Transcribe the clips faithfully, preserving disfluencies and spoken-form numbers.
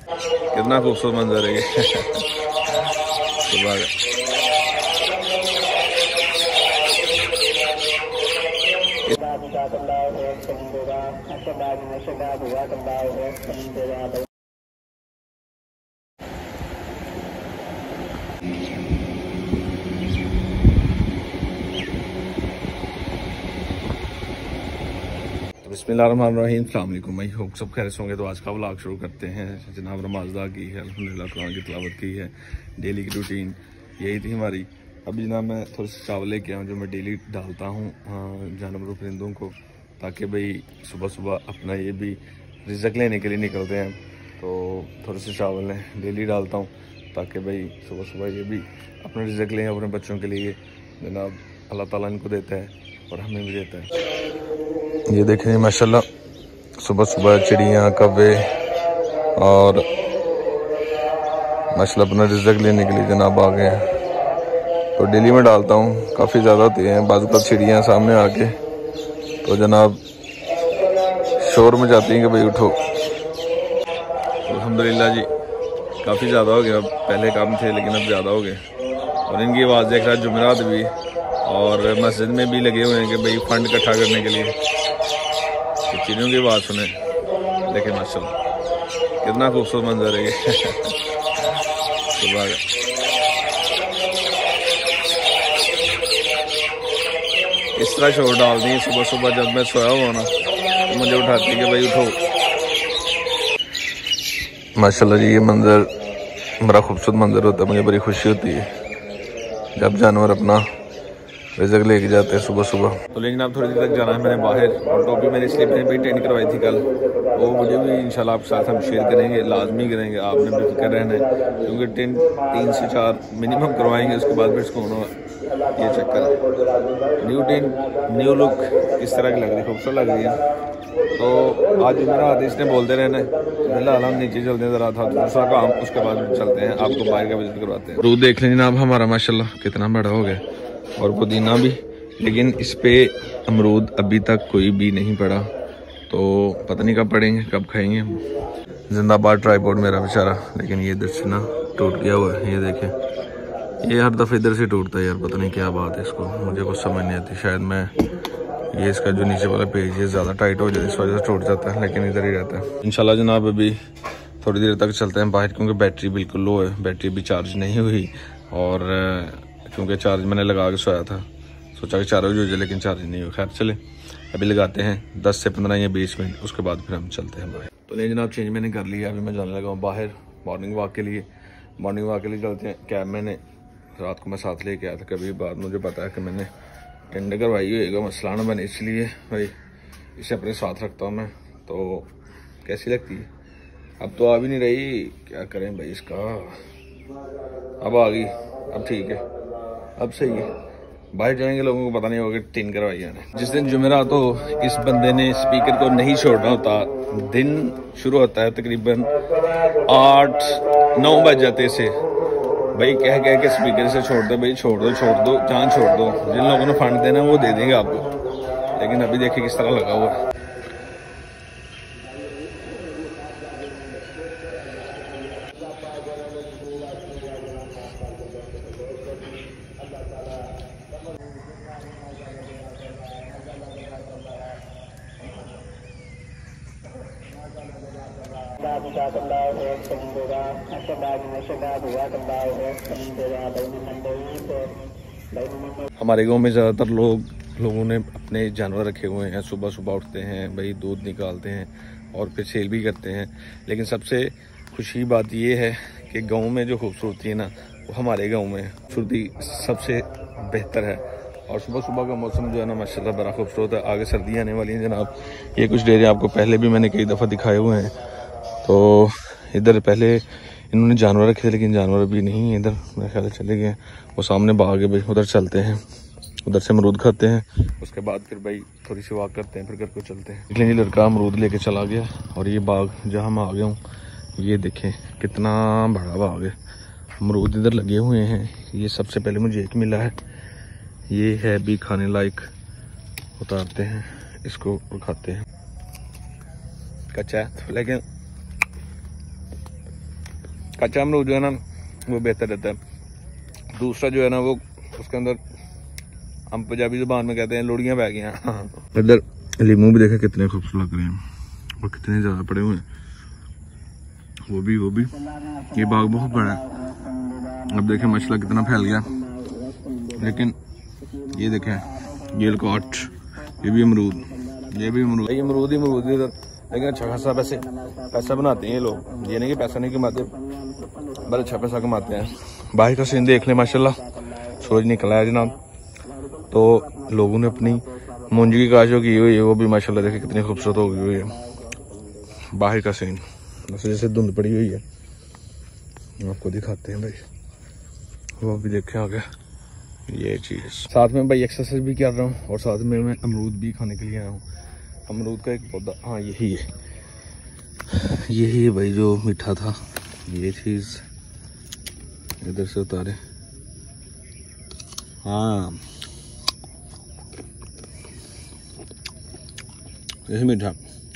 कितना खूबसूरत मंजर है ये। सुबह बिस्मिल्लाहिर्रहमानिर्रहीम, अस्सलाम वालेकुम। मैं होप सब खैर से होंगे। तो आज का व्लॉग शुरू करते हैं। जनाब रमाज़ा की है, अल्हम्दुलिल्लाह कुरान की तिलावत की है। डेली की रूटीन यही थी हमारी। अभी जनाब मैं थोड़े से चावल लेके आऊँ जो मैं डेली डालता हूँ जानवरों परिंदों को, ताकि भाई सुबह सुबह अपना ये भी रिज़्क लेने के लिए निकलते हैं। तो थोड़े से चावल हैं डेली डालता हूँ ताकि भाई सुबह सुबह ये भी अपना रिज़्क लें अपने बच्चों के लिए। जनाब अल्लाह ताला इनको देता है और हमें भी देता है। ये देखें माशाल्लाह सुबह सुबह चिड़ियाँ, कौवे और माशाल्लाह अपना रिज़्क लेने के लिए जनाब आ गए हैं। तो डेली में डालता हूँ, काफ़ी ज़्यादा होती हैं। बाज़ तक चिड़ियाँ सामने आके तो जनाब शोर में जाती हैं कि भाई उठो। अल्हम्दुलिल्लाह जी काफ़ी ज़्यादा हो गया। पहले कम थे लेकिन अब ज़्यादा हो गए। और इनकी आवाज़ देख रहा है जुमेरात भी और मस्जिद में भी लगे हुए हैं कि भाई फंड इकट्ठा करने के लिए। तो चिड़ियों की बात सुने, देखिए माशाल्लाह कितना खूबसूरत मंजर है ये। सुबह इस तरह शोर डाल दी सुबह सुबह जब मैं सोया हुआ ना तो मुझे उठाती कि भाई उठो। माशाल्लाह जी ये मंजर बड़ा खूबसूरत मंजर होता है। मुझे बड़ी खुशी होती है जब जानवर अपना रिज़्क लेके जाते हैं सुबह सुबह। तो लेकिन अब थोड़ी देर तक जाना है मैंने बाहर, और टोपी मैंने इसलिए भी टेंट करवाई थी कल। वो मुझे भी इंशाल्लाह आपके साथ हम शेयर करेंगे, लाजमी करेंगे। आपने बेफिक्र रहना है क्योंकि टेंट तीन से चार मिनिमम करवाएंगे, उसके बाद फिर सुकून होगा। ये चक्कर है। न्यू टेंट न्यू लुक किस तरह की लग रही है, खूबसूरत लग रही है। तो आज मेरा आदेश ने बोलते रहना है। फिलहाल हम नीचे चलते हैं ज़रा था दूसरा काम, उसके बाद चलते हैं आपको बाहर का विजिट करवाते हैं। अमरूद देख लें जनाब हमारा माशाल्लाह कितना बड़ा हो गया, और पुदीना भी, लेकिन इस पे अमरूद अभी तक कोई भी नहीं पड़ा। तो पता नहीं कब पड़ेंगे, कब खाएंगे। जिंदाबाद ट्राइपॉड मेरा बेचारा, लेकिन ये इधर से ना टूट गया हुआ है। ये देखें, ये हर दफ़ा इधर से टूटता है यार, पता नहीं क्या बात है इसको, मुझे कुछ समझ नहीं आती। शायद मैं ये इसका जो नीचे वाला पेज है ज़्यादा टाइट हो जाए इस वजह से टूट जाता है, लेकिन इधर ही रहता है। इंशाल्लाह जनाब अभी थोड़ी देर तक चलते हैं बाहर, क्योंकि बैटरी बिल्कुल लो है, बैटरी भी चार्ज नहीं हुई। और क्योंकि चार्ज मैंने लगा के सोया था, सोचा कि चार बजे हो जाए, लेकिन चार्ज नहीं हो। खैर चले अभी लगाते हैं दस से पंद्रह या बीस मिनट, उसके बाद फिर हम चलते हैं बाहर। तो नहीं जनाब चेंज मैंने कर लिया, अभी मैं जाने लगा हूँ बाहर मॉर्निंग वॉक के लिए। मॉर्निंग वॉक के लिए चलते हैं। कैब मैंने रात को मैं साथ लेके आया था, कभी बाद मुझे पता है कि मैंने टेंडर करवाई होगा, मसला ना बने, इसलिए भाई इसे अपने साथ रखता हूँ मैं। तो कैसी लगती है? अब तो आ भी नहीं रही, क्या करें भाई इसका। अब आ गई, अब ठीक है, अब सही है। बाहर जाएंगे लोगों को पता नहीं होगा टिन करवाई है। जिस दिन जुमेरात हो इस बंदे ने स्पीकर को नहीं छोड़ना होता। दिन शुरू होता है तकरीबन आठ नौ बज जाते इसे भाई कह कह के स्पीकर से छोड़ दो भाई, छोड़ दो छोड़ दो जान छोड़ दो। जिन लोगों ने फंड देना वो दे देंगे आपको, लेकिन अभी देखिए किस तरह लगा हुआ है। हमारे गांव में ज़्यादातर लोग लोगों ने अपने जानवर रखे हुए हैं। सुबह सुबह उठते हैं भाई, दूध निकालते हैं और फिर सेल भी करते हैं। लेकिन सबसे खुशी बात यह है कि गांव में जो खूबसूरती है ना, वो हमारे गांव में खूबसूरती सबसे बेहतर है। और सुबह सुबह का मौसम जो है ना माशाल्लाह बड़ा खूबसूरत है। आगे सर्दियाँ आने वाली हैं जनाब। ये कुछ डेरे आपको पहले भी मैंने कई दफ़ा दिखाए हुए हैं। तो इधर पहले इन्होंने जानवर रखे थे, लेकिन जानवर भी नहीं है इधर, मेरे ख्याल चले गए। वो सामने बाग है भाई, उधर चलते हैं, उधर से अमरूद खाते हैं, उसके बाद फिर भाई थोड़ी सी वॉक करते हैं, फिर घर को चलते हैं। लेकिन ये लड़का अमरूद लेके चला गया। और ये बाग जहाँ मैं आ गया हूँ, ये देखें कितना बड़ा बाग है। अमरूद इधर लगे हुए हैं। ये सबसे पहले मुझे एक मिला है, ये है भी खाने लायक। उतारते हैं इसको और खाते हैं। कच्चा है लेकिन कच्चा अमरूद जो है ना वो बेहतर रहता है, दूसरा जो है ना वो उसके अंदर हम पंजाबी जुबान में कहते हैं लोड़ियाँ बह गई हैं। इधर लीमू भी देखे कितने खूबसूरत लग रहे हैं और कितने ज़्यादा पड़े हुए हैं, वो भी वो भी ये बाग बहुत बड़ा है। अब देखें माशाल्लाह कितना फैल गया, लेकिन ये देखें ये लकाट, ये भी अमरूद, ये भी अमरूद, ये अमरूद ही अमरूद ही, लेकिन अच्छा खासा पैसे पैसा बनाते हैं ये लोग, ये नहीं कि पैसा नहीं कमाते, बड़ा अच्छा पैसा कमाते हैं। बाहर का सीन देख लें माशाल्लाह, सूरज निकला है जनाब, तो लोगों ने अपनी मूंजी की काश जो की हुई है वो भी माशाल्लाह देखिए कितनी खूबसूरत हो गई हुई है। बाहर का सीन जैसे जैसे धुंध पड़ी हुई है, आपको दिखाते हैं भाई, वो भी देखें आगे ये चीज़। साथ में भाई एक्सरसाइज भी कर रहा हूँ और साथ में मैं अमरूद भी खाने के लिए आया हूँ। अमरूद का एक पौधा, हाँ यही है, यही है भाई जो मीठा था, ये चीज़ इधर से उतारे, हाँ यही मीठा।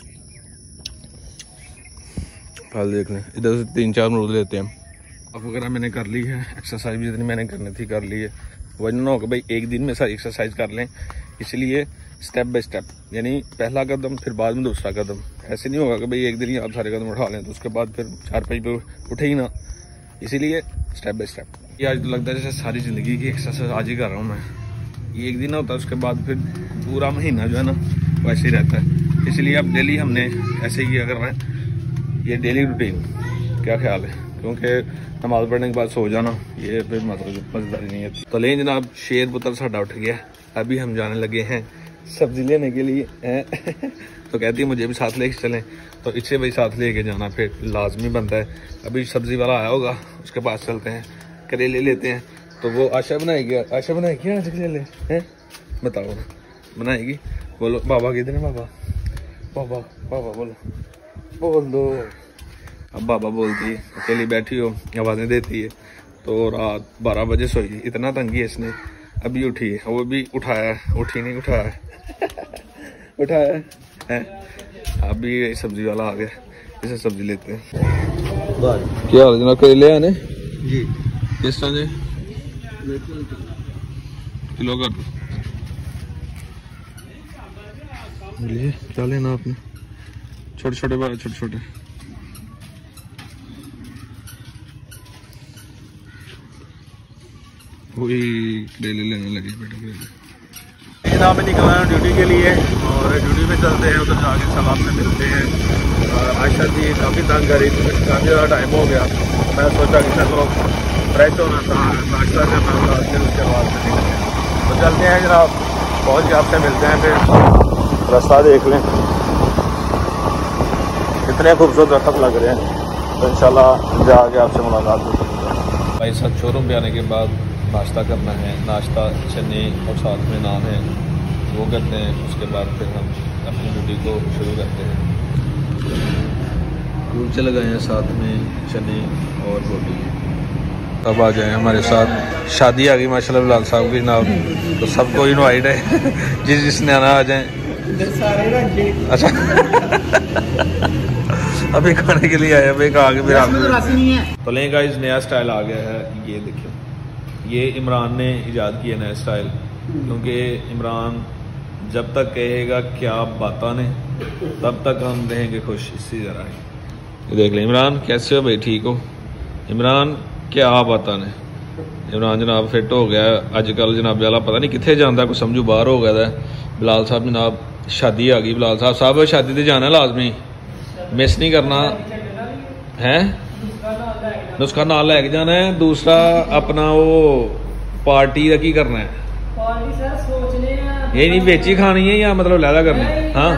फल देख लें, इधर से तीन चार अमरूद लेते हैं। अब वगैरह मैंने कर ली है, एक्सरसाइज भी जितनी मैंने करनी थी कर ली है। वजह ना होगा भाई एक दिन में सारी एक्सरसाइज कर लें, इसलिए स्टेप बाय स्टेप, यानी पहला कदम फिर बाद में दूसरा कदम। ऐसे नहीं होगा कि भाई एक दिन ही आप सारे कदम उठा लें तो उसके बाद फिर चार पाँच पे उठे ही ना, इसीलिए स्टेप बाय स्टेप। ये आज तो लगता है जैसे सारी ज़िंदगी की एक्सरसाइज आज ही कर रहा हूँ मैं, ये एक दिन ना होता है उसके बाद फिर पूरा महीना जो है ना वैसे ही रहता है। इसलिए अब डेली हमने ऐसे ही किया कर रहे हैं, ये डेली रूटीन। क्या ख्याल है? क्योंकि नमाज पढ़ने के बाद सो जाना ये फिर मतलब मजेदारी नहीं है। तो लें जनाब, शेर पुत्र साडा उठ गया, अभी हम जाने लगे हैं सब्जी लेने के लिए तो कहती है मुझे भी साथ लेके चलें, तो इसे भाई साथ लेके जाना फिर लाजमी बनता है। अभी सब्जी वाला आया होगा, उसके पास चलते हैं, करेले लेते हैं। तो वो आशा बनाएगी, आशा बनाएगी आज करेले हैं, बताओ बनाएगी? बोलो बाबा किधर है? बाबा बाबा बाबा बोलो बोल दो। अब बाबा बोलती है, अकेली बैठी हो आवाज़ें देती है। तो रात बारह बजे सोई, इतना तंगी है इसने, अभी उठी है, वो भी उठाया, उठी नहीं उठाया उठाया है। अभी सब्जी वाला आ गया, इसे सब्जी लेते हैं। क्या हाल जनाब, करेले आने जी किस तरह से किलो कर लिए? क्या लेना आपने? छोटे छोटे बार छोटे छोटे वही करेले लेने लगे बेटा करेले। जनाब मैं निकला हूँ ड्यूटी के लिए और ड्यूटी पे चलते हैं, उधर जाके सलाम से मिलते हैं। आयशा जी काफ़ी तंग करी, काफ़ी ज़्यादा टाइम हो गया, मैं सोचा कि चलो फ्रेश होना था, नाश्ता करना था, फिर उसके बाद से निकलते हैं। तो चलते हैं जनाब, पहुँच के आपसे मिलते हैं, फिर रास्ता देख लें कितने खूबसूरत दरख्त लग रहे हैं, तो इंशाल्लाह जाके आपसे मुलाकात होगी। भाई साहब शोरूम पे आने के बाद नाश्ता करना है, नाश्ता चने और साथ में नान है वो करते हैं, उसके बाद फिर हम अपनी ड्यूटी को शुरू करते हैं। कुलचे लगाए हैं साथ में चने और रोटी। अब आ जाए हमारे साथ, शादी आ गई माशाल्लाह बिलाल साहब की जनाब, तो सबको इनवाइट है, जिस जिसने आना आ जाए। अच्छा अभी खाने के लिए आए, अभी खा के फिर आप तो लें गाइस, नया स्टाइल आ गया है, ये देखिए, ये इमरान ने इजाद किया नया स्टाइल, क्योंकि इमरान जब तक कहेगा क्या बाता ने तब तक हम रहेंगे खुश, इसी तरह। ये देख लें, इमरान कैसे हो भाई, ठीक हो? इमरान क्या बाता ने, इमरान जनाब फिट हो गया अजकल जनाब वाला, पता नहीं कितने जाता, कोई समझो बाहर हो गया। बिलाल साहब जनाब शादी आ गई, बिलाल साहब साहब शादी ते जाना लाजमी, मिस नहीं करना है, उसका नाम लैके जाना है। दूसरा अपना वो पार्टी का की करना है, ये नहीं बेची खानी है या मतलब लैदा करनी है? हाँ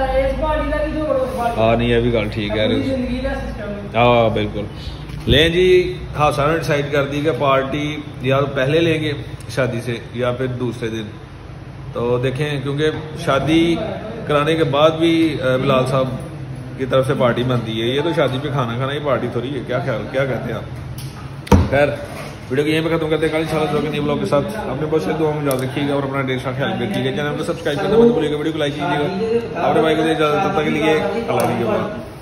हाँ नहीं है भी गल ठीक है, हाँ बिल्कुल। लें जी, हाँ सारा डिसाइड कर दी कि पार्टी या तो पहले लेंगे शादी से या फिर दूसरे दिन, तो देखें, क्योंकि शादी कराने के बाद भी बिलाल साहब की तरफ से पार्टी बनती है, ये तो शादी पे खाना खाना ही पार्टी थोड़ी है। क्या ख्याल, क्या कहते हैं आप? खैर वीडियो को यहीं पे खत्म करते हैं, कल इंशाल्लाह जो नए ब्लॉग के साथ। अपने बहुत से दुआ में याद रखिएगा और अपना ढेर सारा ख्याल रखिएगा। चैनल को सब्सक्राइब करना मत भूलिएगा, वीडियो को लाइक कीजिएगा। अपने भाई को इजाजत, तब तक के लिए अल्लाह हाफ़िज़।